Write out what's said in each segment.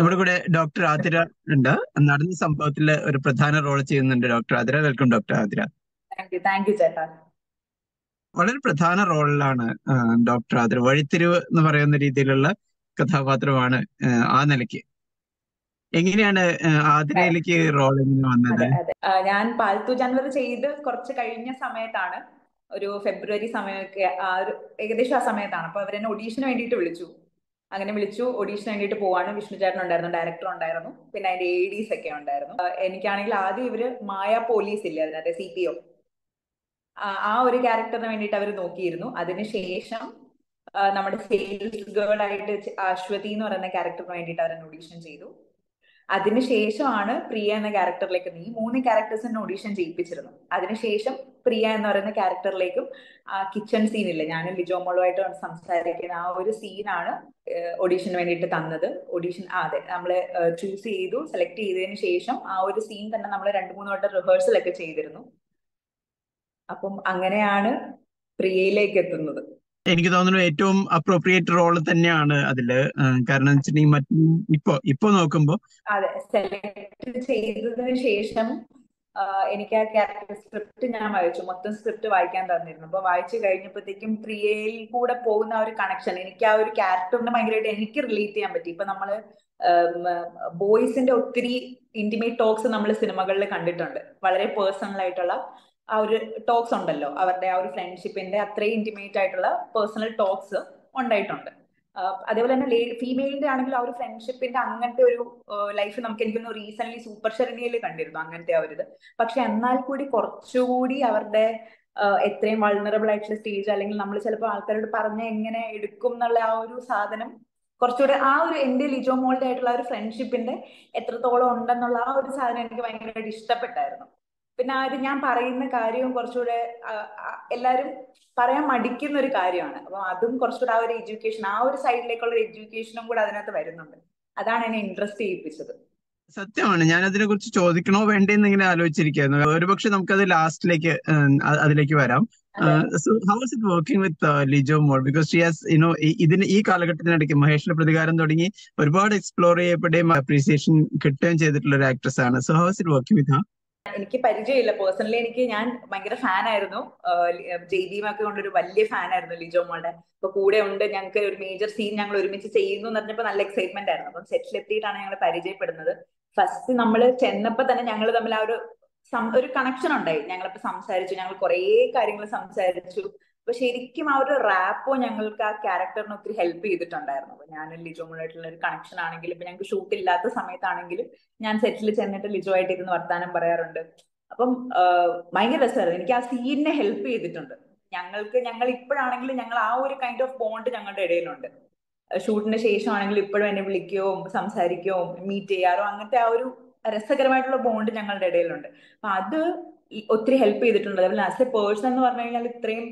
നമ്മുടെ കൂടെ ഡോക്ടർ ആതിര ഉണ്ട്. നടന്ന സംഭവത്തില് ഒരു പ്രധാന റോൾ ചെയ്യുന്നുണ്ട് doctor Athira. Welcome doctor Athira. Thank you ചേട്ടാ. വളരെ പ്രധാന റോളിലാണ് ഡോക്ടർ ആതിര. വഴിത്തിരിവ് എന്ന് പറയുന്ന രീതിയിലുള്ള കഥാപാത്രമാണ് ആ നിലയ്ക്ക്. എങ്ങനെയാണ് ആതിരയിലേക്ക് റോൾ എങ്ങനെ വന്നത്? അതെ അതെ ഞാൻ പാൽത്തു ജാൻവർ ചെയ്ത് കുറച്ച് കഴിഞ്ഞ സമയത്താണ്, ഒരു ഫെബ്രുവരി സമയമൊക്കെ ഏകദേശം ആ സമയത്താണ്. അപ്പൊ അവരെന്നെ ഓഡീഷന് വേണ്ടിയിട്ട് വിളിച്ചു. അങ്ങനെ വിളിച്ചു, ഓഡീഷന് വേണ്ടിയിട്ട് പോവാണ്. വിഷ്ണു ചേട്ടൻ ഉണ്ടായിരുന്നു, ഡയറക്ടർ ഉണ്ടായിരുന്നു, പിന്നെ അതിന്റെ ADs ഒക്കെ ഉണ്ടായിരുന്നു. എനിക്കാണെങ്കിൽ ആദ്യം ഇവര് മായ പോലീസ് ഇല്ലേ, അതിനകത്ത് CPO, ആ ഒരു ക്യാരക്ടറിന് വേണ്ടിയിട്ട് അവർ നോക്കിയിരുന്നു. അതിനുശേഷം നമ്മുടെ സെയിൽസ് ഗേൾ ആയിട്ട് അശ്വതി എന്ന് പറയുന്ന ക്യാരക്ടറിന് വേണ്ടിയിട്ട് അവരെ ഓഡീഷൻ ചെയ്തു. അതിനുശേഷമാണ് പ്രിയ എന്ന ക്യാരക്ടറിലേക്ക്, ഈ 3 ക്യാരക്ടേഴ്സിന് ഓഡീഷൻ ചെയ്യിപ്പിച്ചിരുന്നു. അതിനുശേഷം പ്രിയ എന്ന് പറയുന്ന ക്യാരക്ടറിലേക്കും ആ കിച്ചൺ സീനില്ലേ, ഞാനും ലിജോ മോളുമായിട്ട് സംസാരിക്കുന്ന ആ ഒരു സീനാണ് ഓഡീഷന് വേണ്ടിയിട്ട് തന്നത്. ഓഡീഷൻ അതെ, നമ്മള് ചൂസ് ചെയ്തു, സെലക്ട് ചെയ്തതിന് ശേഷം ആ ഒരു സീൻ തന്നെ നമ്മൾ 2-3 വട്ടം റിഹേഴ്സൽ ഒക്കെ ചെയ്തിരുന്നു. അപ്പം അങ്ങനെയാണ് പ്രിയയിലേക്ക് എത്തുന്നത്. എനിക്ക് തോന്നുന്നു ഏറ്റവും അപ്രോപ്രിയേറ്റ് റോൾ തന്നെയാണ് അതില്. കാരണം വെച്ചിട്ടുണ്ടെങ്കിൽ ഇപ്പൊ നോക്കുമ്പോ അതെ, സെലക്ട് ചെയ്തതിന് ശേഷം എനിക്ക് ആ ക്യാരക്ടർ സ്ക്രിപ്റ്റ് ഞാൻ വായിച്ചു. മൊത്തം സ്ക്രിപ്റ്റ് വായിക്കാൻ തന്നിരുന്നു. അപ്പൊ വായിച്ചു കഴിഞ്ഞപ്പോഴത്തേക്കും പ്രിയയിൽ കൂടെ പോകുന്ന ആ ഒരു കണക്ഷൻ, എനിക്ക് ആ ഒരു ക്യാരക്ടറിനെ ഭയങ്കരമായിട്ട് എനിക്ക് റിലേറ്റ് ചെയ്യാൻ പറ്റി. ഇപ്പൊ നമ്മള് ബോയ്സിന്റെ ഒത്തിരി ഇന്റിമേറ്റ് ടോക്സ് നമ്മൾ സിനിമകളിൽ കണ്ടിട്ടുണ്ട്. വളരെ പേഴ്സണൽ ആയിട്ടുള്ള ആ ഒരു ടോക്സ് ഉണ്ടല്ലോ, അവരുടെ ആ ഒരു ഫ്രണ്ട്ഷിപ്പിന്റെ അത്രയും ഇന്റിമേറ്റ് ആയിട്ടുള്ള പേഴ്സണൽ ടോക്സ് ഉണ്ടായിട്ടുണ്ട്. അതേപോലെ തന്നെ ഫീമെയിലിന്റെ ആണെങ്കിൽ ആ ഒരു ഫ്രണ്ട്ഷിപ്പിന്റെ അങ്ങനത്തെ ഒരു ലൈഫ് നമുക്ക് എനിക്കൊന്ന് റീസെന്റ് സൂപ്പർ ശരണ്യയിൽ കണ്ടിരുന്നു, അങ്ങനത്തെ ആ ഒരു ഇത്. പക്ഷെ എന്നാൽ കൂടി കുറച്ചുകൂടി അവരുടെ എത്രയും വൾണറബിൾ ആയിട്ടുള്ള സ്റ്റേജ്, അല്ലെങ്കിൽ നമ്മൾ ചിലപ്പോൾ ആൾക്കാരോട് പറഞ്ഞ് എങ്ങനെ എടുക്കും എന്നുള്ള ആ ഒരു സാധനം കുറച്ചുകൂടെ ആ ഒരു എന്റെ ലിജോ മോളുടെ ആയിട്ടുള്ള ആ ഒരു ഫ്രണ്ട്ഷിപ്പിന്റെ എത്രത്തോളം ഉണ്ടെന്നുള്ള ആ ഒരു സാധനം എനിക്ക് ഭയങ്കരമായിട്ട് ഇഷ്ടപ്പെട്ടായിരുന്നു. പിന്നെ ആ ഒരു ഞാൻ പറയുന്ന കാര്യവും കുറച്ചുകൂടെ എല്ലാരും പറയാൻ മടിക്കുന്ന ഒരു കാര്യമാണ്. അപ്പൊ അതും കുറച്ചുകൂടെ ആ ഒരു എഡ്യൂക്കേഷൻ, ആ ഒരു സൈഡിലേക്കുള്ള ഒരു എഡ്യൂക്കേഷനും കൂടെ അതിനകത്ത് വരുന്നുണ്ട്. അതാണ് എന്നെ ഇൻട്രസ്റ്റ് ചെയ്യിപ്പിച്ചത്. സത്യമാണ്. ഞാൻ അതിനെ കുറിച്ച് ചോദിക്കണോ വേണ്ടെന്ന് ഇങ്ങനെ ആലോചിച്ചിരിക്കുന്നു. ഒരുപക്ഷെ നമുക്കത് ലാസ്റ്റിലേക്ക് അതിലേക്ക് വരാം. അതെ. How is it working with Lijo Mol? Because she has ഈ കാലഘട്ടത്തിനിടയ്ക്ക് മഹേഷിന്റെ പ്രതികാരം തുടങ്ങി ഒരുപാട് എക്സ്പ്ലോർ ചെയ്യപ്പെടുകയും അപ്രീസിയേഷൻ കിട്ടുകയും ചെയ്തിട്ടുള്ള ഒരു ആക്ട്രസ് ആണ്. So how is it working with her? എനിക്ക് പരിചയമില്ല പേഴ്സണലി. ഞാൻ ഭയങ്കര ഫാൻ ആയിരുന്നു. ജയ്ദീമൊക്കെ കൊണ്ടൊരു വലിയ ഫാൻ ആയിരുന്നു ലിജോ മോളുടെ. അപ്പൊ കൂടെ ഉണ്ട്, ഞങ്ങൾക്ക് ഒരു മേജർ സീൻ ഞങ്ങൾ ഒരുമിച്ച് ചെയ്യുന്നു എന്ന് പറഞ്ഞപ്പോ നല്ല എക്സൈറ്റ്മെന്റ് ആയിരുന്നു. അപ്പം സെറ്റിൽ എത്തിയിട്ടാണ് ഞങ്ങൾ പരിചയപ്പെടുന്നത്. ഫസ്റ്റ് നമ്മൾ ചെന്നപ്പോ തന്നെ ഞങ്ങൾ തമ്മിൽ ആ ഒരു കണക്ഷൻ ഉണ്ടായി. ഞങ്ങളിപ്പോ സംസാരിച്ചു, ഞങ്ങൾ കുറേ കാര്യങ്ങൾ സംസാരിച്ചു. അപ്പൊ ശരിക്കും ആ ഒരു റാപ്പോ ഞങ്ങൾക്ക് ആ ക്യാരക്ടറിന് ഒത്തിരി ഹെൽപ്പ് ചെയ്തിട്ടുണ്ടായിരുന്നു. അപ്പൊ ഞാൻ ലിജോ മോളായിട്ടുള്ള ഒരു കണക്ഷൻ ആണെങ്കിലും, ഇപ്പൊ ഞങ്ങൾക്ക് ഷൂട്ട് ഇല്ലാത്ത സമയത്താണെങ്കിലും ഞാൻ സെറ്റിൽ ചെന്നിട്ട് ലിജോ ആയിട്ട് ഇരുന്ന് വർത്താനം പറയാറുണ്ട്. അപ്പം ഭയങ്കര രസമായിരുന്നു. എനിക്ക് ആ സീനിനെ ഹെൽപ്പ് ചെയ്തിട്ടുണ്ട്. ഞങ്ങൾ ഇപ്പോഴാണെങ്കിലും ഞങ്ങൾ ആ ഒരു കൈൻഡ് ഓഫ് ബോണ്ട് ഞങ്ങളുടെ ഇടയിലുണ്ട്. ഷൂട്ടിന് ശേഷമാണെങ്കിലും ഇപ്പോഴും എന്നെ വിളിക്കുകയോ സംസാരിക്കുകയോ മീറ്റ് ചെയ്യാറോ അങ്ങനത്തെ ആ ഒരു രസകരമായിട്ടുള്ള ബോണ്ട് ഞങ്ങളുടെ ഇടയിലുണ്ട്. അപ്പൊ അത് ഒത്തിരി ഹെൽപ്പ് ചെയ്തിട്ടുണ്ട്. അതേപോലെ ആസ് എ പേഴ്സൺ എന്ന് പറഞ്ഞു കഴിഞ്ഞാൽ ഇത്രയും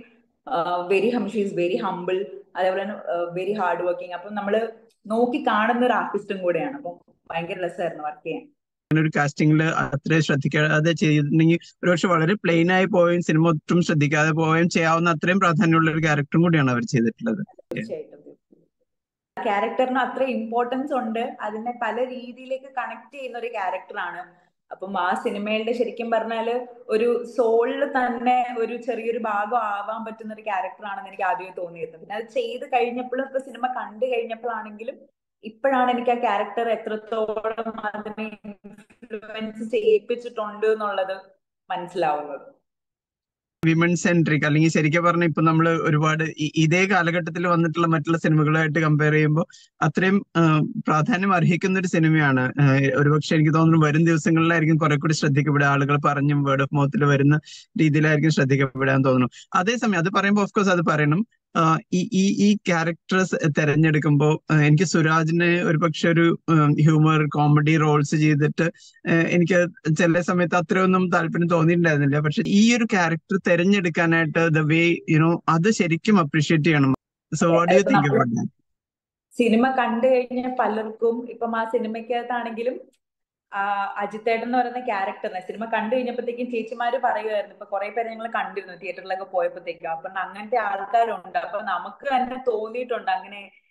ഷീ ഈസ് വെരി ഹംബിൾ, അതേപോലെ തന്നെ വെരി ഹാർഡ് വർക്കിംഗ്. അപ്പം നമ്മള് നോക്കി കാണുന്ന ഒരു ആർട്ടിസ്റ്റും കൂടെയാണ്. അപ്പം ഭയങ്കര രസമായിരുന്നു വർക്ക് ചെയ്യാൻ. ഒരു കാസ്റ്റിംഗിൽ അത്രയും ശ്രദ്ധിക്കാതെ ചെയ്തിട്ടുണ്ടെങ്കിൽ ഒരുപക്ഷെ വളരെ പ്ലെയിൻ ആയി പോവുകയും സിനിമ ഒട്ടും ശ്രദ്ധിക്കാതെ പോവുകയും ചെയ്യാവുന്ന അത്രയും പ്രാധാന്യമുള്ള ഒരു ക്യാരക്ടറും കൂടിയാണ് അവർ ചെയ്തിട്ടുള്ളത്. തീർച്ചയായിട്ടും ക്യാരക്ടറിന് അത്ര ഇമ്പോർട്ടൻസ് ഉണ്ട്. അതിനെ പല രീതിയിലേക്ക് കണക്ട് ചെയ്യുന്ന ഒരു ക്യാരക്ടറാണ്. അപ്പം ആ സിനിമയുടെ ശരിക്കും പറഞ്ഞാല് ഒരു സോളിൽ തന്നെ ഒരു ചെറിയൊരു ഭാഗം ആവാൻ പറ്റുന്ന ഒരു ക്യാരക്ടറാണെന്ന് എനിക്ക് ആദ്യമേ തോന്നിയിരുന്നു. പിന്നെ അത് ചെയ്ത് കഴിഞ്ഞപ്പോഴും, ഇപ്പൊ സിനിമ കണ്ടു കഴിഞ്ഞപ്പോഴാണെങ്കിലും ഇപ്പോഴാണ് എനിക്ക് ആ ക്യാരക്ടർ എത്രത്തോളം അതിനെ ഇൻഫ്ലുവൻസ് ചെയ്യിപ്പിച്ചിട്ടുണ്ട് എന്നുള്ളത് മനസ്സിലാവുന്നത്. വിമൻ സെൻട്രിക്, അല്ലെങ്കിൽ ശരിക്കും പറഞ്ഞാൽ ഇപ്പൊ നമ്മൾ ഒരുപാട് ഇതേ കാലഘട്ടത്തിൽ വന്നിട്ടുള്ള മറ്റുള്ള സിനിമകളായിട്ട് കമ്പയർ ചെയ്യുമ്പോൾ അത്രയും പ്രാധാന്യം അർഹിക്കുന്ന ഒരു സിനിമയാണ്. ഒരുപക്ഷെ എനിക്ക് തോന്നുന്നു വരും ദിവസങ്ങളിലായിരിക്കും കുറെ കൂടി ശ്രദ്ധിക്കപ്പെടുക. ആളുകൾ പറഞ്ഞും വേർഡ് ഓഫ് മൗത്തിൽ വരുന്ന രീതിയിലായിരിക്കും ശ്രദ്ധിക്കപ്പെടാൻ തോന്നുന്നു. അതേസമയം അത് പറയുമ്പോൾ ഓഫ്കോഴ്സ് അത് പറയണം. ഈ ഈ ഈ ക്യാരക്ടേഴ്സ് തെരഞ്ഞെടുക്കുമ്പോൾ എനിക്ക് സുരാജിനെ ഒരുപക്ഷെ ഒരു ഹ്യൂമർ കോമഡി റോൾസ് ചെയ്തിട്ട് എനിക്ക് ചില സമയത്ത് അത്രയൊന്നും താല്പര്യം തോന്നിയിട്ടുണ്ടായിരുന്നില്ല. പക്ഷെ ഈ ഒരു ക്യാരക്ടർ തെരഞ്ഞെടുക്കാനായിട്ട് ദ വേ അത് ശരിക്കും അപ്രീഷിയേറ്റ് ചെയ്യണം. So what do you think about that? Cinema കണ്ടു കഴിഞ്ഞ പലർക്കും ഇപ്പം ആ സിനിമയ്ക്കകത്താണെങ്കിലും അജിത്തേട്ടൻ എന്ന് പറയുന്ന ക്യാരക്ടറിനെ സിനിമ കണ്ടു കഴിഞ്ഞപ്പോഴത്തേക്കും ചേച്ചിമാര് പറയുമായിരുന്നു. ഇപ്പൊ കുറെ പേര് ഞങ്ങൾ കണ്ടിരുന്നു തിയേറ്ററിലൊക്കെ പോയപ്പോഴത്തേക്കും. അപ്പൊ അങ്ങനത്തെ ആൾക്കാരുണ്ട്. അപ്പൊ നമുക്ക് തന്നെ തോന്നിയിട്ടുണ്ട് അങ്ങനെ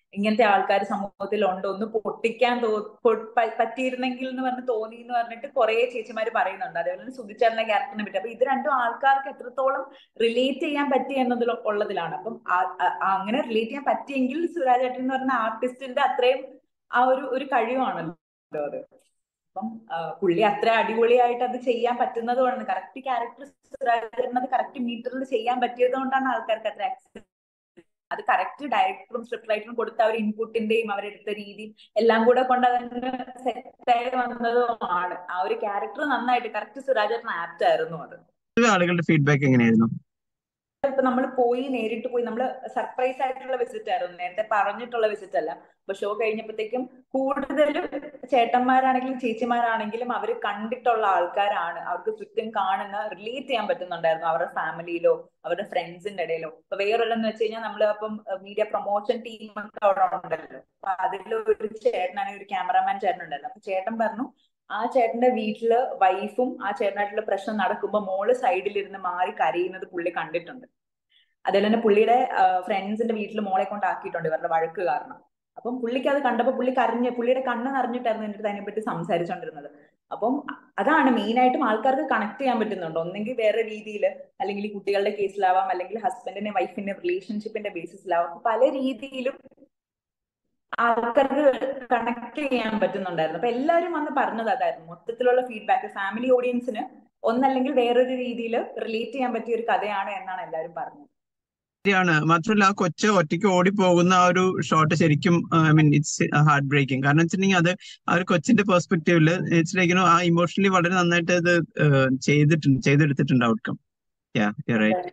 ഇങ്ങനത്തെ ആൾക്കാർ സമൂഹത്തിൽ ഉണ്ടോ, ഒന്ന് പൊട്ടിക്കാൻ പറ്റിയിരുന്നെങ്കിൽ എന്ന് പറഞ്ഞ് തോന്നി എന്ന് പറഞ്ഞിട്ട് കുറെ ചേച്ചിമാര് പറയുന്നുണ്ട്. അതേപോലെ സുധിച്ചേട്ടന്റെ ക്യാരക്ടറിനെ പറ്റി. അപ്പൊ ഇത് രണ്ടും ആൾക്കാർക്ക് എത്രത്തോളം റിലേറ്റ് ചെയ്യാൻ പറ്റി എന്നതിൽ ഉള്ളതിലാണ്. അപ്പം അങ്ങനെ റിലേറ്റ് ചെയ്യാൻ പറ്റിയെങ്കിൽ സുരാജേട്ടൻ എന്ന് പറഞ്ഞ ആർട്ടിസ്റ്റിന്റെ അത്രയും ആ ഒരു കഴിവാണല്ലോ അത്. അപ്പം പുള്ളി അത്ര അടിപൊളിയായിട്ട് അത് ചെയ്യാൻ പറ്റുന്നത് കൊണ്ടാണ്, കറക്റ്റ് ക്യാരക്ടർ സുരാജേട്ടൻ അത് കറക്റ്റ് മീറ്ററിൽ ചെയ്യാൻ പറ്റിയത് കൊണ്ടാണ് ആൾക്കാർക്ക് അത്ര ആക്സെപ്റ്റ്. അത് കറക്റ്റ് ഡയറക്ടറും സ്ക്രിപ്റ്റ് റൈറ്ററും കൊടുത്ത ഒരു ഇൻപുട്ടിന്റെയും അവരെടുത്ത രീതി എല്ലാം കൂടെ കൊണ്ട് അതിന് സെറ്റായി വന്നതുമാണ്. ആ ഒരു ക്യാരക്ടർ നന്നായിട്ട് കറക്റ്റ് സുരാജേട്ടൻ ആപ്റ്റ് ആയിരുന്നു അത്. ആളുകളുടെ ഫീഡ്ബാക്ക് എങ്ങനെയായിരുന്നു? ഇപ്പൊ നമ്മൾ പോയി നേരിട്ട് പോയി, നമ്മൾ സർപ്രൈസ് ആയിട്ടുള്ള വിസിറ്റ് ആയിരുന്നു, നേരത്തെ പറഞ്ഞിട്ടുള്ള വിസിറ്റ് അല്ല. അപ്പൊ ഷോ കഴിഞ്ഞപ്പോഴത്തേക്കും കൂടുതലും ചേട്ടന്മാരാണെങ്കിലും ചേച്ചിമാരാണെങ്കിലും അവർ കണ്ടിട്ടുള്ള ആൾക്കാരാണ്. അവർക്ക് ചുറ്റും കാണുന്ന റിലേറ്റ് ചെയ്യാൻ പറ്റുന്നുണ്ടായിരുന്നു അവരുടെ ഫാമിലിയിലോ അവരുടെ ഫ്രണ്ട്സിന്റെ ഇടയിലോ. ഇപ്പൊ വേറൊരെന്ന് വെച്ച് കഴിഞ്ഞാൽ നമ്മൾ അപ്പം മീഡിയ പ്രൊമോഷൻ ടീം ഒക്കെ അവിടെ ഉണ്ടല്ലോ. അപ്പൊ അതിലൊരു ചേട്ടനാണെങ്കിൽ ഒരു ക്യാമറാമാൻ ചേട്ടൻ ഉണ്ടായിരുന്നു. അപ്പൊ ചേട്ടൻ പറഞ്ഞു ആ ചേട്ടന്റെ വീട്ടില് വൈഫും ആ ചേട്ടനായിട്ടുള്ള പ്രശ്നം നടക്കുമ്പോ മോള് സൈഡിലിരുന്ന് മാറി കരയുന്നത് പുള്ളി കണ്ടിട്ടുണ്ട്. അതുപോലെ തന്നെ പുള്ളിയുടെ ഫ്രണ്ട്സിന്റെ വീട്ടിൽ മോളെ കൊണ്ടാക്കിയിട്ടുണ്ട് ഇവരുടെ വഴക്ക് കാരണം. അപ്പം പുള്ളിക്ക് അത് കണ്ടപ്പോ പുള്ളി കരഞ്ഞ്, പുള്ളിയുടെ കണ്ണ് നിറഞ്ഞിട്ടായിരുന്നു എൻ്റെ അടുത്ത് അതിനെപ്പറ്റി സംസാരിച്ചുകൊണ്ടിരുന്നത്. അപ്പം അതാണ് മെയിൻ ആയിട്ടും ആൾക്കാർക്ക് കണക്ട് ചെയ്യാൻ പറ്റുന്നുണ്ട്. ഒന്നെങ്കിൽ വേറെ രീതിയിൽ, അല്ലെങ്കിൽ കുട്ടികളുടെ കേസിലാവാം, അല്ലെങ്കിൽ ഹസ്ബൻഡിന്റെ വൈഫിന്റെ റിലേഷൻഷിപ്പിന്റെ ബേസിസിലാവാം. പല രീതിയിലും ആൾക്കാർക്ക് കണക്ട് ചെയ്യാൻ പറ്റുന്നുണ്ടായിരുന്നു. അപ്പൊ എല്ലാവരും വന്ന് പറഞ്ഞത് അതായിരുന്നു മൊത്തത്തിലുള്ള ഫീഡ്ബാക്ക്. ഫാമിലി ഓഡിയൻസിന് ഒന്നല്ലെങ്കിൽ വേറൊരു രീതിയിൽ റിലേറ്റ് ചെയ്യാൻ പറ്റിയ ഒരു കഥയാണ് എന്നാണ് എല്ലാവരും പറഞ്ഞത്. ശരിയാണ്. മാത്രമല്ല ആ കൊച്ച് ഒറ്റയ്ക്ക് ഓടിപ്പോകുന്ന ആ ഒരു ഷോട്ട് ശരിക്കും I mean it's heartbreaking. കാരണം വെച്ചിട്ടുണ്ടെങ്കിൽ അത് ആ ഒരു കൊച്ചിന്റെ പെർസ്പെക്റ്റീവില് ഇറ്റ്സ് ലൈക്ക് ആ ഇമോഷണലി വളരെ നന്നായിട്ട് അത് ചെയ്തെടുത്തിട്ടുണ്ട് ഔട്ട്കം. റൈറ്റ്.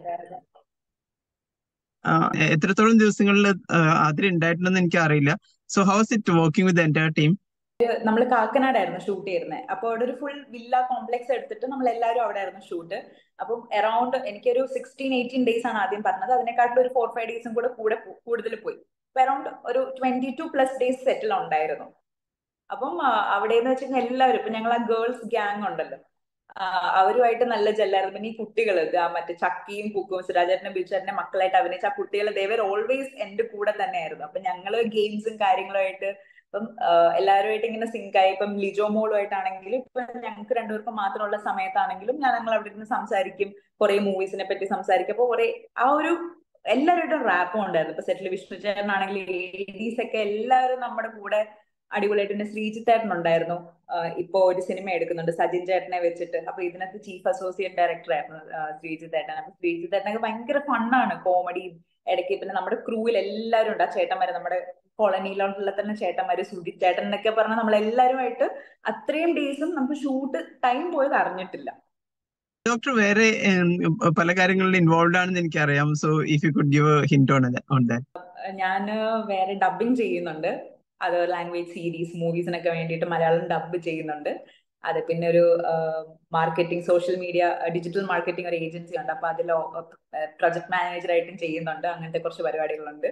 എത്രത്തോളം ദിവസങ്ങളിൽ അതിലുണ്ടായിട്ടുണ്ടെന്ന് എനിക്ക് അറിയില്ല. So how is it working with entire team? നമ്മൾ കാക്കനാടായിരുന്നു ഷൂട്ട് ചെയ്യുന്നത്. അപ്പൊ അവിടെ ഒരു ഫുൾ വില്ല കോംപ്ലക്സ് എടുത്തിട്ട് നമ്മൾ എല്ലാവരും അവിടെ ആയിരുന്നു ഷൂട്ട്. അപ്പം അറൌണ്ട് എനിക്കൊരു 16-18 ഡേയ്സ് ആണ് ആദ്യം പറഞ്ഞത്. അതിനെക്കാട്ടിലും ഒരു 4-5 ഡേയ്സും കൂടെ കൂടുതൽ പോയി. അപ്പൊ അറൌണ്ട് ഒരു 22+ ഡേയ്സ് സെറ്റിൽ ഉണ്ടായിരുന്നു. അപ്പം അവിടെ എന്ന് വെച്ച് കഴിഞ്ഞാൽ എല്ലാവരും, ഇപ്പൊ ഞങ്ങൾ ആ ഗേൾസ് ഗ്യാങ് ഉണ്ടല്ലോ, അവരുമായിട്ട് നല്ല ജെല്ലായിരുന്നു. പിന്നെ ഈ കുട്ടികൾ മറ്റേ ചക്കിയും കുക്കും സുരാജേട്ടനും ബിജുചേട്ടന്റെ മക്കളായിട്ട് അഭിനയിച്ച ആ കുട്ടികൾ ദേവർ ഓൾവേസ് എന്റെ കൂടെ തന്നെയായിരുന്നു. അപ്പൊ ഞങ്ങള് ഗെയിംസും കാര്യങ്ങളുമായിട്ട് ഇപ്പം എല്ലാവരുമായിട്ട് ഇങ്ങനെ സിങ്കായി. ഇപ്പം ലിജോ മോളുമായിട്ടാണെങ്കിലും ഇപ്പൊ ഞങ്ങൾക്ക് രണ്ടുപേർക്കും മാത്രമുള്ള സമയത്താണെങ്കിലും ഞങ്ങൾ അവിടെ ഇരുന്ന് സംസാരിക്കും, കുറെ മൂവീസിനെ പറ്റി സംസാരിക്കും. അപ്പൊ കുറെ ആ ഒരു എല്ലാവരുമായിട്ടും റാപ്പും ഉണ്ടായിരുന്നു. ഇപ്പൊ സെറ്റിൽ വിഷ്ണു ചേട്ടനാണെങ്കിൽ ലേഡീസ് ഒക്കെ എല്ലാവരും നമ്മുടെ കൂടെ അടിപൊളിയായിട്ട്. പിന്നെ ശ്രീജിത്തേട്ടൻ ഉണ്ടായിരുന്നു. ഇപ്പൊ ഒരു സിനിമ എടുക്കുന്നുണ്ട് സജിൻ ചേട്ടനെ വെച്ചിട്ട്. അപ്പൊ ഇതിനകത്ത് ചീഫ് അസോസിയേറ്റ് ഡയറക്ടർ ആയിരുന്നു ശ്രീജിത്തേട്ടൻ. അപ്പൊ ശ്രീജിത്തേട്ടനൊക്കെ ഭയങ്കര ഫണ്ണാണ്, കോമഡിയും ഇടയ്ക്ക്. പിന്നെ നമ്മുടെ ക്രൂവിൽ എല്ലാവരും ഉണ്ട്. ആ ചേട്ടന്മാര്, നമ്മുടെ കോളനിയിലുള്ള തന്നെ ചേട്ടന്മാര്, സുധിച്ചേട്ടൻ എന്നൊക്കെ പറഞ്ഞാൽ നമ്മളെല്ലാവരുമായിട്ട് അത്രയും ഡേയ്സും നമുക്ക് ഷൂട്ട് ടൈം പോയത് അറിഞ്ഞിട്ടില്ല. ഡോക്ടർ വേറെ പല കാര്യങ്ങളിൽ ഇൻവോൾവ് ആണെന്ന് എനിക്കറിയാം. So if you could give a hint on that. ഞാൻ വേറെ ഡബിങ് ചെയ്യുന്നുണ്ട്. അത് ലാംഗ്വേജ് സീരീസ് മൂവീസിനൊക്കെ വേണ്ടിയിട്ട് മലയാളം ഡബ് ചെയ്യുന്നുണ്ട്. അത് പിന്നെ ഒരു marketing, social media, digital marketing ഒരു ഏജൻസി ഉണ്ട്. അപ്പൊ അതിൽ പ്രൊജക്ട് മാനേജറായിട്ടും ചെയ്യുന്നുണ്ട്. അങ്ങനത്തെ കുറച്ച് പരിപാടികളുണ്ട്.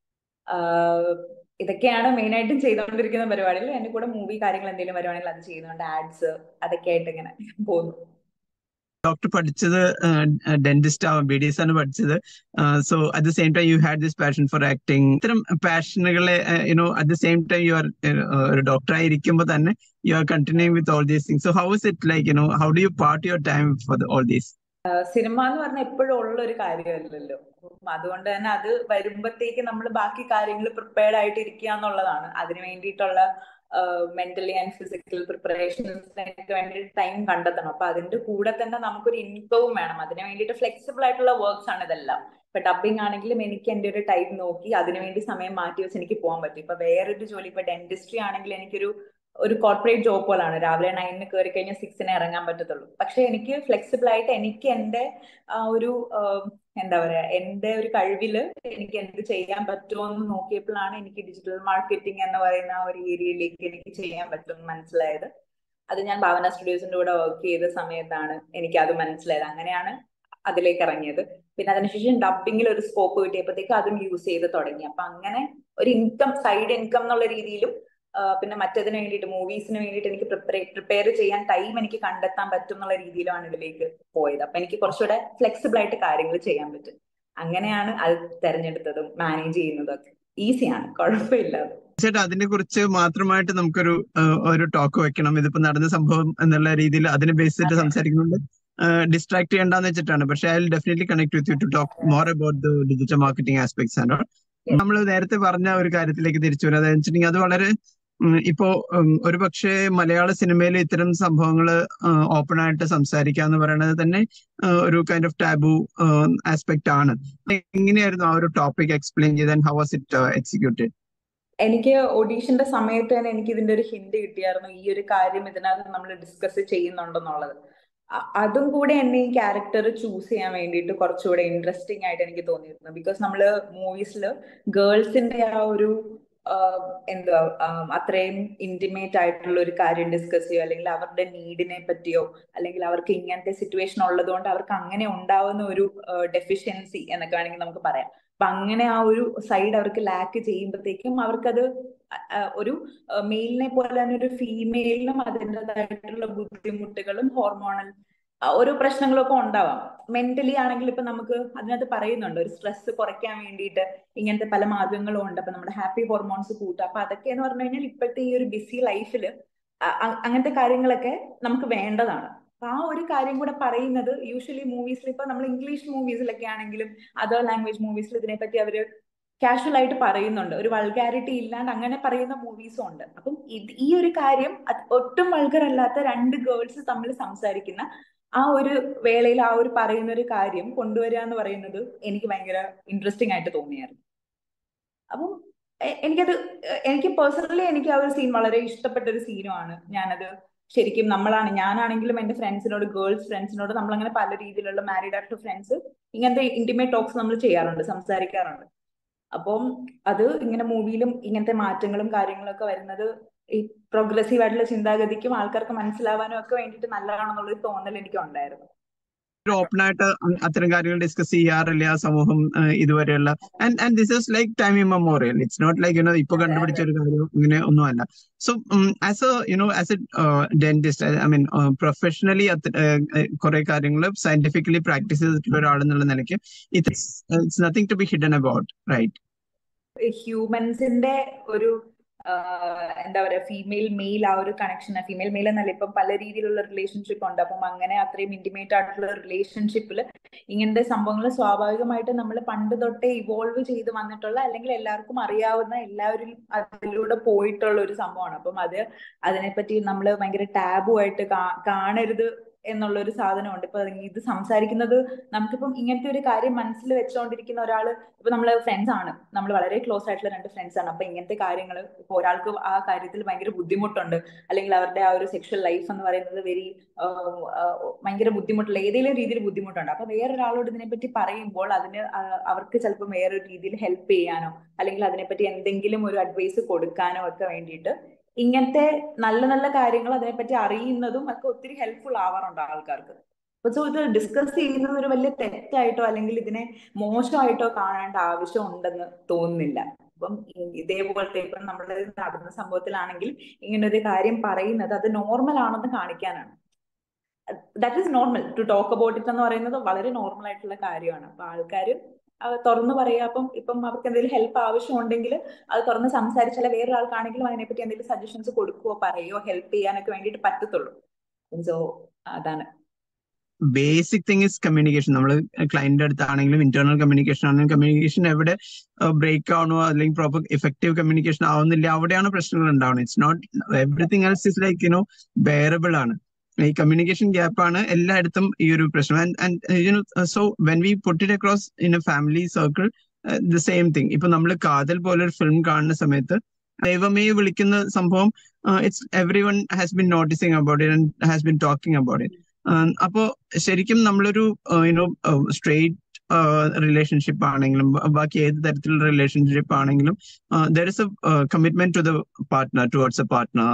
ഇതൊക്കെയാണ് മെയിൻ ആയിട്ടും ചെയ്തുകൊണ്ടിരിക്കുന്ന പരിപാടികൾ. എന്റെ കൂടെ മൂവി കാര്യങ്ങൾ എന്തെങ്കിലും വരുവാണെങ്കിൽ അത് ചെയ്യുന്നുണ്ട്. ആഡ്സ് അതൊക്കെ ആയിട്ട് ഇങ്ങനെ പോകുന്നു. ഡോക്ടർ പഠിച്ചത് ഡെന്റിസ്റ്റ് ആവാം, BDS ആണ് പഠിച്ചത്. So at the same time you had this passion for acting. ഇത്തരം പാഷനുകളെ at the same time you are ഒരു ഡോക്ടർ ആയിരിക്കുമ്പോൾ തന്നെ you are continuing with all these things. So how is it like how do you part your time for all these? Cinema എന്ന് പറഞ്ഞാൽ എപ്പോഴും ഉള്ള ഒരു കാര്യമല്ലല്ലോ. അതുകൊണ്ട് തന്നെ അത് വരുമ്പോഴത്തേക്ക് നമ്മൾ ബാക്കി കാര്യങ്ങൾ പ്രിപ്പയർഡ് ആയിട്ട് ഇരിക്കുക എന്നുള്ളതാണ്. അതിന് വേണ്ടിയിട്ടുള്ള മെന്റലി ആൻഡ് ഫിസിക്കൽ പ്രിപ്പറേഷൻസിനൊക്കെ വേണ്ടിയിട്ട് ടൈം കണ്ടെത്തണം. അപ്പൊ അതിന്റെ കൂടെ തന്നെ നമുക്കൊരു ഇൻകവും വേണം. അതിന് വേണ്ടിയിട്ട് ഫ്ലെക്സിബിൾ ആയിട്ടുള്ള വർക്ക്സ് ആണ് ഇതെല്ലാം. ഇപ്പൊ ഡബിങ് ആണെങ്കിലും എനിക്ക് എന്റെ ഒരു ടൈം നോക്കി അതിനുവേണ്ടി സമയം മാറ്റി വെച്ച് എനിക്ക് പോകാൻ പറ്റും. ഇപ്പൊ വേറൊരു ജോലി, ഇപ്പൊ ഡെന്റിസ്ട്രി ആണെങ്കിൽ ഒരു കോർപ്പറേറ്റ് ജോബ് പോലാണ്. രാവിലെ 9 കയറി കഴിഞ്ഞാൽ 6 ഇറങ്ങാൻ പറ്റത്തുള്ളൂ. പക്ഷെ എനിക്ക് ഫ്ലെക്സിബിൾ ആയിട്ട് എനിക്ക് എന്റെ ഒരു എന്താ പറയാ, എന്റെ ഒരു കഴിവില് എനിക്ക് എന്ത് ചെയ്യാൻ പറ്റുമോ എന്ന് നോക്കിയപ്പോഴാണ് എനിക്ക് ഡിജിറ്റൽ മാർക്കറ്റിംഗ് എന്ന് പറയുന്ന ഒരു ഏരിയയിലേക്ക് എനിക്ക് ചെയ്യാൻ പറ്റും മനസ്സിലായത്. അത് ഞാൻ ഭാവന സ്റ്റുഡിയോസിന്റെ കൂടെ വർക്ക് ചെയ്ത സമയത്താണ് എനിക്ക് അത് മനസ്സിലായത്. അങ്ങനെയാണ് അതിലേക്ക് ഇറങ്ങിയത്. പിന്നെ അതിനുശേഷം ഡബിങ്ങിൽ ഒരു സ്കോപ്പ് കിട്ടിയപ്പോഴത്തേക്ക് അതും യൂസ് ചെയ്ത് തുടങ്ങി. അപ്പൊ അങ്ങനെ ഒരു ഇൻകം, സൈഡ് ഇൻകം എന്നുള്ള രീതിയിലും പിന്നെ മറ്റതിന് വേണ്ടിയിട്ട്, മൂവീസിന് വേണ്ടിയിട്ട് എനിക്ക് പ്രിപ്പയർ ചെയ്യാൻ ടൈം എനിക്ക് കണ്ടെത്താൻ പറ്റും എന്നുള്ള രീതിയിലാണ് ഇതിലേക്ക് പോയത്. അപ്പൊ എനിക്ക് കുറച്ചുകൂടെ ഫ്ലെക്സിബിൾ ആയിട്ട് കാര്യങ്ങൾ ചെയ്യാൻ പറ്റും. അങ്ങനെയാണ് അത് തെരഞ്ഞെടുത്തതും മാനേജ് ചെയ്യുന്നതൊക്കെ. ഈസിയാണ്, കുഴപ്പമില്ല. ചേട്ടാ അതിനെ കുറിച്ച് മാത്രമായിട്ട് നമുക്കൊരു ഒരു ടോക്ക് വെക്കണം. ഇതിപ്പോ നടന്ന സംഭവം എന്നുള്ള രീതിയിൽ അതിനെ ബേസ് ചെയ്തിട്ട് സംസാരിക്കുന്നുണ്ട്. ഡിസ്ട്രാക്ട് ചെയ്യണ്ടെന്ന് വെച്ചിട്ടാണ്. പക്ഷെ I will definitely connect with you to talk more about the digital marketing aspects and all. നമ്മൾ നേരത്തെ പറഞ്ഞ ഒരു കാര്യത്തിലേക്ക് തിരിച്ചു വരും. അതെന്ന് വെച്ചിട്ടുണ്ടെങ്കിൽ അത് വളരെ ഇപ്പോ ഒരു പക്ഷേ മലയാള സിനിമയിൽ ഇത്തരം സംഭവങ്ങൾ ഓപ്പൺ ആയിട്ട് സംസാരിക്കുക എന്ന് പറയുന്നത് തന്നെ ഒരു കൈൻഡ് ഓഫ് ടാബു ആസ്പെക്ട് ആണ്. എങ്ങനെയായിരുന്നു ആ ഒരു ടോപ്പിക് എക്സ്പ്ലെയിൻ ചെയ്ത് and how was it executed? എനിക്ക് ഓഡീഷന്റെ സമയത്ത് തന്നെ എനിക്ക് ഇതിന്റെ ഒരു ഹിന്റ് കിട്ടിയായിരുന്നു, ഈ ഒരു കാര്യം ഇതിനകത്ത് നമ്മൾ ഡിസ്കസ് ചെയ്യുന്നുണ്ടെന്നുള്ളത്. അതും കൂടെ എന്നെ ഈ ക്യാരക്ടർ ചൂസ് ചെയ്യാൻ വേണ്ടിയിട്ട് കുറച്ചുകൂടെ ഇൻട്രസ്റ്റിംഗ് ആയിട്ട് എനിക്ക് തോന്നിയിരുന്നു. ബിക്കോസ് നമ്മള് മൂവീസിൽ ഗേൾസിന്റെ ആ ഒരു എന്താ അത്രയും ഇന്റിമേറ്റ് ആയിട്ടുള്ള ഒരു കാര്യം ഡിസ്കസ് ചെയ്യോ, അല്ലെങ്കിൽ അവരുടെ നീഡിനെ പറ്റിയോ, അല്ലെങ്കിൽ അവർക്ക് ഇങ്ങനത്തെ സിറ്റുവേഷൻ ഉള്ളത് കൊണ്ട് അവർക്ക് അങ്ങനെ ഉണ്ടാവുന്ന ഒരു ഡെഫിഷ്യൻസി എന്നൊക്കെ വേണമെങ്കിൽ നമുക്ക് പറയാം. അപ്പൊ അങ്ങനെ ആ ഒരു സൈഡ് അവർക്ക് ലാക്ക് ചെയ്യുമ്പോഴത്തേക്കും അവർക്കത് ഒരു മെയിലിനെ പോലെ തന്നെ ഒരു ഫീമെയിലിനും അതിൻ്റെതായിട്ടുള്ള ബുദ്ധിമുട്ടുകളും ഹോർമോണൽ ഓരോ പ്രശ്നങ്ങളൊക്കെ ഉണ്ടാവാം. മെന്റലി ആണെങ്കിൽ ഇപ്പൊ നമുക്ക് അതിനകത്ത് പറയുന്നുണ്ട്, ഒരു സ്ട്രെസ് കുറയ്ക്കാൻ വേണ്ടിയിട്ട് ഇങ്ങനത്തെ പല മാർഗങ്ങളും ഉണ്ട്. അപ്പൊ നമ്മുടെ ഹാപ്പി ഹോർമോൺസ് കൂട്ടുക. അപ്പൊ അതൊക്കെ എന്ന് പറഞ്ഞു കഴിഞ്ഞാൽ ഇപ്പോഴത്തെ ഈ ഒരു ബിസി ലൈഫിൽ അങ്ങനത്തെ കാര്യങ്ങളൊക്കെ നമുക്ക് വേണ്ടതാണ്. അപ്പൊ ആ ഒരു കാര്യം കൂടെ പറയുന്നത് യൂഷ്വലി മൂവീസിൽ, ഇപ്പൊ നമ്മൾ ഇംഗ്ലീഷ് മൂവീസിലൊക്കെ ആണെങ്കിലും അതർ ലാംഗ്വേജ് മൂവീസിൽ ഇതിനെപ്പറ്റി അവര് കാഷ്വൽ ആയിട്ട് പറയുന്നുണ്ട്. ഒരു വൾഗാരിറ്റി ഇല്ലാണ്ട് അങ്ങനെ പറയുന്ന മൂവീസും ഉണ്ട്. അപ്പം ഈ ഒരു കാര്യം ഒട്ടും വൾഗർ അല്ലാത്ത രണ്ട് ഗേൾസ് തമ്മിൽ സംസാരിക്കുന്ന ആ ഒരു വേളയിൽ ആ ഒരു പറയുന്ന ഒരു കാര്യം കൊണ്ടുവരിക എന്ന് പറയുന്നത് എനിക്ക് ഭയങ്കര ഇൻട്രസ്റ്റിംഗ് ആയിട്ട് തോന്നിയായിരുന്നു. അപ്പം എനിക്ക് പേഴ്സണലി എനിക്ക് ആ ഒരു സീൻ വളരെ ഇഷ്ടപ്പെട്ട ഒരു സീനുമാണ്. ഞാനത് ശരിക്കും ഞാനാണെങ്കിലും എന്റെ ഫ്രണ്ട്സിനോട്, ഗേൾസ് ഫ്രണ്ട്സിനോട് നമ്മൾ അങ്ങനെ പല രീതിയിലുള്ള മാരീഡ് ആയിട്ടുള്ള ഫ്രണ്ട്സ് ഇങ്ങനത്തെ ഇന്റിമേറ്റ് ടോക്സ് നമ്മൾ ചെയ്യാറുണ്ട്, സംസാരിക്കാറുണ്ട്. അപ്പം അത് ഇങ്ങനെ മൂവിയിലും ഇങ്ങനത്തെ മാറ്റങ്ങളും കാര്യങ്ങളൊക്കെ വരുന്നത് ഈ പ്രോഗ്രസീവ് ആയിട്ടുള്ള ചിന്താഗതിക്കും ആൾക്കാർക്ക് മനസ്സിലാവാനും ഒക്കെ വേണ്ടിയിട്ട് നല്ലതാണെന്നുള്ളൊരു തോന്നൽ എനിക്ക് ഉണ്ടായിരുന്നു. ഓപ്പൺ ആയിട്ട് അത്തരം കാര്യങ്ങൾ ഡിസ്കസ് ചെയ്യാറില്ല സമൂഹം ഇതുവരെയുള്ള. And this is like time immemorial. It's not like ഇപ്പൊ കണ്ടുപിടിച്ച ഒരു കാര്യം ഇങ്ങനെ ഒന്നുമല്ല. So as a dentist, I mean professionally കുറെ കാര്യങ്ങൾ സയന്റിഫിക്കലി പ്രാക്ടീസ് ചെയ്തിട്ടുള്ള ഒരാളെന്നുള്ള നിലയ്ക്ക് it's nothing to be hidden about, right? ഹ്യൂമൻസിന്റെ ഒരു എന്താ പറയാ, ഫീമെയിൽ മെയിൽ ആ ഒരു കണക്ഷൻ, ഫീമെയിൽ മെയിൽ എന്നല്ല, ഇപ്പം പല രീതിയിലുള്ള റിലേഷൻഷിപ്പ് ഉണ്ട്. അപ്പം അങ്ങനെ അത്രയും ഇന്റിമേറ്റ് ആയിട്ടുള്ള റിലേഷൻഷിപ്പിൽ ഇങ്ങനത്തെ സംഭവങ്ങൾ സ്വാഭാവികമായിട്ട് നമ്മൾ പണ്ട് തൊട്ടേ ഇവോൾവ് ചെയ്ത് വന്നിട്ടുള്ള, അല്ലെങ്കിൽ എല്ലാവർക്കും അറിയാവുന്ന, എല്ലാവരും അതിലൂടെ പോയിട്ടുള്ള ഒരു സംഭവമാണ്. അപ്പം അതിനെപ്പറ്റി നമ്മൾ ഭയങ്കര ടാബു ആയിട്ട് കാണരുത് എന്നുള്ള ഒരു സാധനമുണ്ട്. ഇപ്പൊ ഇത് സംസാരിക്കുന്നത്, നമുക്കിപ്പം ഇങ്ങനത്തെ ഒരു കാര്യം മനസ്സിൽ വെച്ചുകൊണ്ടിരിക്കുന്ന ഒരാള്, ഇപ്പൊ നമ്മള് ഫ്രണ്ട്സ് ആണ്, നമ്മൾ വളരെ ക്ലോസ് ആയിട്ടുള്ള രണ്ട് ഫ്രണ്ട്സ് ആണ്. അപ്പൊ ഇങ്ങനത്തെ കാര്യങ്ങൾ ഇപ്പൊ ഒരാൾക്ക് ആ കാര്യത്തിൽ ഭയങ്കര ബുദ്ധിമുട്ടുണ്ട്, അല്ലെങ്കിൽ അവരുടെ ആ ഒരു സെക്ഷൽ ലൈഫ് എന്ന് പറയുന്നത് ഭയങ്കര ബുദ്ധിമുട്ടുള്ള ഏതെങ്കിലും രീതിയിൽ ബുദ്ധിമുട്ടുണ്ട്. അപ്പൊ വേറൊരാളോട് ഇതിനെപ്പറ്റി പറയുമ്പോൾ അവർക്ക് ചിലപ്പോൾ വേറൊരു രീതിയിൽ ഹെൽപ്പ് ചെയ്യാനോ, അല്ലെങ്കിൽ അതിനെപ്പറ്റി എന്തെങ്കിലും ഒരു അഡ്വൈസ് കൊടുക്കാനോ ഒക്കെ വേണ്ടിയിട്ട് ഇങ്ങനത്തെ നല്ല നല്ല കാര്യങ്ങൾ അതിനെപ്പറ്റി അറിയുന്നതും ഒക്കെ ഒത്തിരി ഹെൽപ്ഫുൾ ആവാറുണ്ട് ആൾക്കാർക്ക്. സോ ഇത് ഡിസ്കസ് ചെയ്യുന്നത് ഒരു വലിയ തെറ്റായിട്ടോ അല്ലെങ്കിൽ ഇതിനെ മോശമായിട്ടോ കാണേണ്ട ആവശ്യം ഉണ്ടെന്ന് തോന്നുന്നില്ല. അപ്പം ഇതേപോലത്തെ ഇപ്പം നമ്മുടെ നടന്ന സംഭവത്തിലാണെങ്കിൽ ഇങ്ങനെ ഒരു കാര്യം പറയുന്നത് അത് നോർമൽ ആണെന്ന് കാണിക്കാനാണ്. That is normal to talk about it എന്ന് പറയുന്നത് വളരെ നോർമൽ ആയിട്ടുള്ള കാര്യമാണ്. അപ്പൊ ആൾക്കാർ തുറന്നു പറയുക. ഇപ്പം അവർക്ക് എന്തെങ്കിലും ഹെൽപ്പ് ആവശ്യമുണ്ടെങ്കിൽ അത് തുറന്ന് സംസാരിച്ചാലേ വേറൊരാൾക്കാണെങ്കിലും അതിനെപ്പറ്റി എന്തെങ്കിലും സജഷൻസ് കൊടുക്കുകയോ പറയുകയോ ഹെൽപ്പ് ചെയ്യാനൊക്കെ വേണ്ടിയിട്ട് പറ്റത്തുള്ളൂ. സോ അതാണ് ബേസിക് തിങ് ഇസ് കമ്മ്യൂണിക്കേഷൻ. നമ്മൾ ക്ലയന്റിന്റെ അടുത്താണെങ്കിലും ഇന്റേണൽ കമ്മ്യൂണിക്കേഷൻ ആണെങ്കിലും, കമ്മ്യൂണിക്കേഷൻ എവിടെ ബ്രേക്ക് ആവണോ അല്ലെങ്കിൽ പ്രോപ്പർ ഇഫക്റ്റീവ് കമ്മ്യൂണിക്കേഷൻ ആവുന്നില്ല, അവിടെയാണ് പ്രശ്നങ്ങൾ ഉണ്ടാവുന്നത്. It's not everything else is like bearable ആണ്. ഈ കമ്മ്യൂണിക്കേഷൻ ഗ്യാപ്പ് ആണ് എല്ലായിടത്തും ഈ ഒരു പ്രശ്നം. So when we put it across in a family circle, the same thing. ഇപ്പൊ നമ്മൾ കാതൽ പോലൊരു ഫിലിം കാണുന്ന സമയത്ത് ദൈവമേ വിളിക്കുന്ന സംഭവം, it's everyone has been noticing about it and has been talking about it. അപ്പോ ശരിക്കും നമ്മളൊരു സ്ട്രെയിറ്റ് റിലേഷൻഷിപ്പ് ആണെങ്കിലും ബാക്കി ഏത് തരത്തിലുള്ള റിലേഷൻഷിപ്പ് ആണെങ്കിലും there is a commitment to the partner, towards a partner.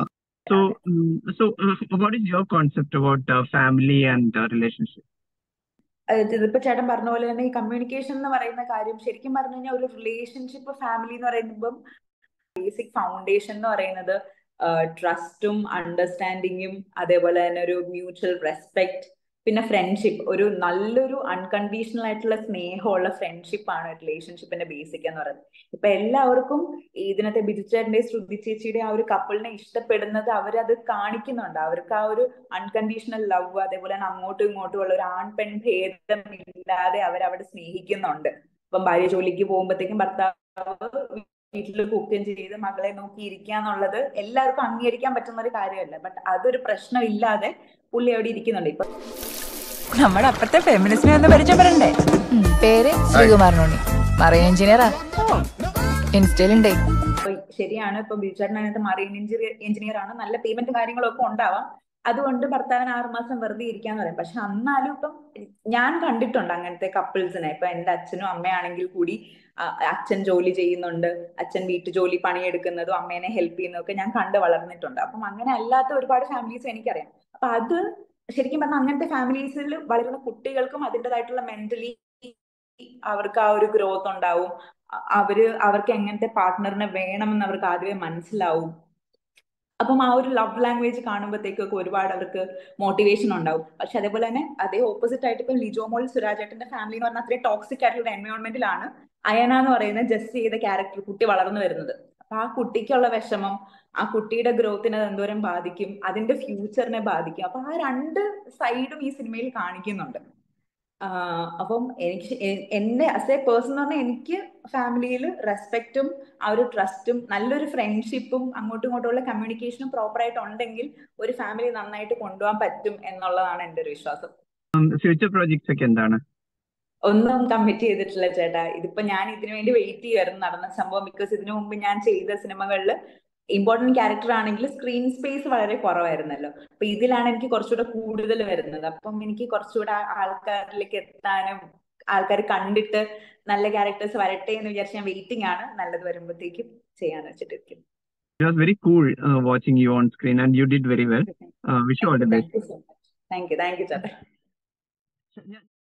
So what is your concept about family and relationship? ഇതിപ്പോ ചേട്ടൻ പറഞ്ഞ പോലെ തന്നെ ഈ കമ്മ്യൂണിക്കേഷൻ എന്ന് പറയുന്ന കാര്യം ശരിക്കും പറഞ്ഞു കഴിഞ്ഞാൽ ഒരു റിലേഷൻഷിപ്പ് ഫാമിലി എന്ന് പറയുമ്പോൾ ബേസിക് ഫൗണ്ടേഷൻ എന്ന് പറയുന്നത് ട്രസ്റ്റും അണ്ടർസ്റ്റാൻഡിങ്ങും അതേപോലെ തന്നെ ഒരു മ്യൂച്വൽ റെസ്പെക്ട് പിന്നെ ഫ്രണ്ട്ഷിപ്പ്, ഒരു നല്ലൊരു അൺകണ്ടീഷണൽ ആയിട്ടുള്ള സ്നേഹമുള്ള ഫ്രണ്ട്ഷിപ്പാണ് റിലേഷൻഷിപ്പിന്റെ ബേസിക് എന്ന് പറയുന്നത്. ഇപ്പൊ എല്ലാവർക്കും ഇതിനകത്തെ ബിജുചേട്ടന്റെ ശ്രുതി ചേച്ചിയുടെ ആ ഒരു കപ്പിളിനെ ഇഷ്ടപ്പെടുന്നത് അവരത് കാണിക്കുന്നുണ്ട്. അവർക്ക് ആ ഒരു അൺകണ്ടീഷണൽ ലവ്, അതേപോലെ തന്നെ അങ്ങോട്ടും ഇങ്ങോട്ടും ഉള്ള ഒരു ആൺ പെൺ ഭേദം ഇല്ലാതെ അവരവിടെ സ്നേഹിക്കുന്നുണ്ട്. ഇപ്പം ഭാര്യ ജോലിക്ക് പോകുമ്പോഴത്തേക്കും ഭർത്താവ് വീട്ടിൽ കുക്കും ചെയ്ത് മകളെ നോക്കി ഇരിക്കുക എന്നുള്ളത് എല്ലാവർക്കും അംഗീകരിക്കാൻ പറ്റുന്ന ഒരു കാര്യമല്ല. ബട്ട് അതൊരു പ്രശ്നമില്ലാതെ പുള്ളി അവിടെ ഇരിക്കുന്നുണ്ട്. ഇപ്പൊ നമ്മുടെ അപ്പുറത്തെ ഫെമിനിസ്റ്റിനെ ഒന്ന് പരിചയപ്പെടണ്ടേ? പേര് ശ്രീകുമാരനുണ്ണി, മറൈൻ എഞ്ചിനീയറാ, ഇൻസ്റ്റയിലുണ്ടേ. ശരിയാണ്, ഇപ്പൊ ബിജുചേട്ടൻ അതിനകത്ത് മറൈൻ എഞ്ചിനീയർ ആണ്, നല്ല പേയ്മെന്റ് കാര്യങ്ങളൊക്കെ ഉണ്ടാവാം. അതുകൊണ്ട് ഭർത്താവിന് 6 മാസം വെറുതെ ഇരിക്കാന്ന് പറയും. പക്ഷെ എന്നാലും ഇപ്പം ഞാൻ കണ്ടിട്ടുണ്ട് അങ്ങനത്തെ കപ്പിൾസിനെ. ഇപ്പൊ എന്റെ അച്ഛനും അമ്മയാണെങ്കിൽ കൂടി അച്ഛൻ ജോലി ചെയ്യുന്നുണ്ട്, അച്ഛൻ വീട്ടു ജോലി പണിയെടുക്കുന്നതും അമ്മേനെ ഹെൽപ്പ് ചെയ്യുന്നതും ഒക്കെ ഞാൻ കണ്ട് വളർന്നിട്ടുണ്ട്. അപ്പം അങ്ങനെ അല്ലാത്ത ഒരുപാട് ഫാമിലീസ് എനിക്കറിയാം. അപ്പൊ അത് ശരിക്കും പറഞ്ഞാൽ അങ്ങനത്തെ ഫാമിലീസിൽ വളരുന്ന കുട്ടികൾക്കും അതിൻ്റെതായിട്ടുള്ള മെന്റലി അവർക്ക് ആ ഒരു ഗ്രോത്ത് ഉണ്ടാവും. അവർക്ക് എങ്ങനത്തെ പാർട്ട്ണറിനെ വേണമെന്ന് അവർക്ക് ആദ്യമേ മനസ്സിലാവും. അപ്പം ആ ഒരു ലവ് ലാംഗ്വേജ് കാണുമ്പോഴത്തേക്കൊക്കെ ഒരുപാട് അവർക്ക് മോട്ടിവേഷൻ ഉണ്ടാവും. പക്ഷെ അതേപോലെ തന്നെ അതേ ഓപ്പോസിറ്റ് ആയിട്ട് ഇപ്പൊ ലിജോ മോൾ സുരാജേട്ടന്റെ ഫാമിലി എന്ന് പറഞ്ഞാൽ അത്രയും ടോക്സിക് ആയിട്ടുള്ള എൻവയോൺമെന്റിലാണ് അയന എന്ന് പറയുന്ന ജസ്റ്റ് ചെയ്ത ക്യാരക്ടർ കുട്ടി വളർന്നു വരുന്നത്. അപ്പൊ ആ കുട്ടിക്കുള്ള വിഷമം, ആ കുട്ടിയുടെ ഗ്രോത്തിനെ അത് എന്തോരം ബാധിക്കും, അതിന്റെ ഫ്യൂച്ചറിനെ ബാധിക്കും. അപ്പൊ ആ രണ്ട് സൈഡും ഈ സിനിമയിൽ കാണിക്കുന്നുണ്ട്. അപ്പം എനിക്ക് എന്നെ ആസ് എ പേഴ്സൺ എന്ന് പറഞ്ഞാൽ എനിക്ക് ഫാമിലിയിൽ റെസ്പെക്റ്റും ആ ഒരു ട്രസ്റ്റും നല്ലൊരു ഫ്രണ്ട്ഷിപ്പും അങ്ങോട്ടും ഇങ്ങോട്ടുള്ള കമ്മ്യൂണിക്കേഷനും പ്രോപ്പർ ആയിട്ട് ഉണ്ടെങ്കിൽ ഒരു ഫാമിലി നന്നായിട്ട് കൊണ്ടുപോകാൻ പറ്റും എന്നുള്ളതാണ് എൻ്റെ ഒരു വിശ്വാസം. ഫ്യൂച്ചർ പ്രോജക്ട്സ് ഒക്കെ എന്താണ്? ഒന്നും കമ്മിറ്റ് ചെയ്തിട്ടില്ല ചേട്ടാ. ഇതിപ്പോ ഞാൻ ഇതിനു വേണ്ടി വെയിറ്റ് ചെയ്യുമായിരുന്നു നടന്ന സംഭവം. ബിക്കോസ് ഇതിനു മുമ്പ് ഞാൻ ചെയ്ത സിനിമകളിൽ ഇമ്പോർട്ടന്റ് ക്യാരക്ടർ ആണെങ്കിൽ സ്ക്രീൻ സ്പേസ് വളരെ കുറവായിരുന്നല്ലോ. അപ്പൊ ഇതിലാണ് എനിക്ക് കുറച്ചുകൂടെ കൂടുതൽ വരുന്നത്. അപ്പം എനിക്ക് കുറച്ചുകൂടെ ആൾക്കാരിലേക്ക് എത്താനും ആൾക്കാർ കണ്ടിട്ട് നല്ല ക്യാരക്ടേഴ്സ് വരട്ടെ എന്ന് വിചാരിച്ച് ഞാൻ വെയിറ്റിംഗ് ആണ്. നല്ലത് വരുമ്പോഴത്തേക്കും ചെയ്യാന്ന് വെച്ചിട്ടിരിക്കും. It was very cool watching you on screen and you did very well. Wish you all the best. Thank you ചേട്ടാ.